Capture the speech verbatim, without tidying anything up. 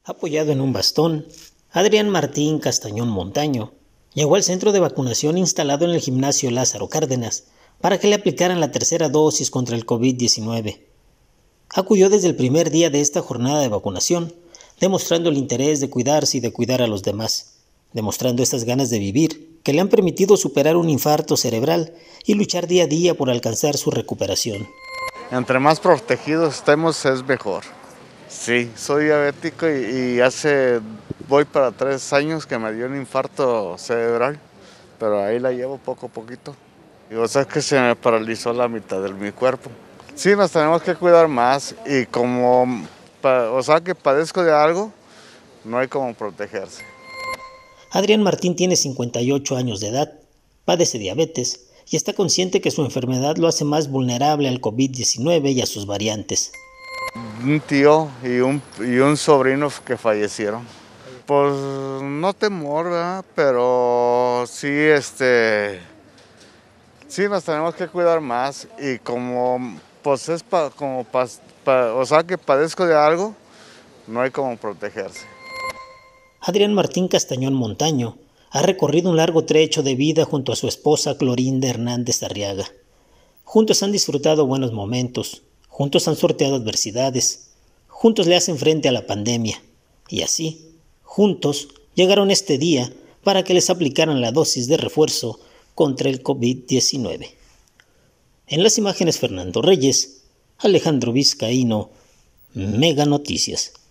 Apoyado en un bastón, Adrián Martín Castañón Montaño llegó al centro de vacunación instalado en el gimnasio Lázaro Cárdenas para que le aplicaran la tercera dosis contra el COVID diecinueve. Acudió desde el primer día de esta jornada de vacunación, demostrando el interés de cuidarse y de cuidar a los demás, demostrando estas ganas de vivir que le han permitido superar un infarto cerebral y luchar día a día por alcanzar su recuperación. Entre más protegidos estemos es mejor. Sí, soy diabético y, y hace, voy para tres años que me dio un infarto cerebral, pero ahí la llevo poco a poquito. Y o sea que se me paralizó la mitad de mi cuerpo. Sí, nos tenemos que cuidar más y como, o sea que padezco de algo, no hay como protegerse. Adrián Martín tiene cincuenta y ocho años de edad, padece diabetes y está consciente que su enfermedad lo hace más vulnerable al COVID diecinueve y a sus variantes. Un tío y un, y un sobrino que fallecieron. Pues no temor, ¿verdad? Pero sí, este, sí nos tenemos que cuidar más y como, pues es pa, como, pa, pa, o sea que padezco de algo, no hay como protegerse. Adrián Martín Castañón Montaño ha recorrido un largo trecho de vida junto a su esposa Clorinda Hernández Arriaga. Juntos han disfrutado buenos momentos, juntos han sorteado adversidades, juntos le hacen frente a la pandemia y así, juntos, llegaron este día para que les aplicaran la dosis de refuerzo contra el COVID diecinueve. En las imágenes Fernando Reyes, Alejandro Vizcaíno, Mega Noticias.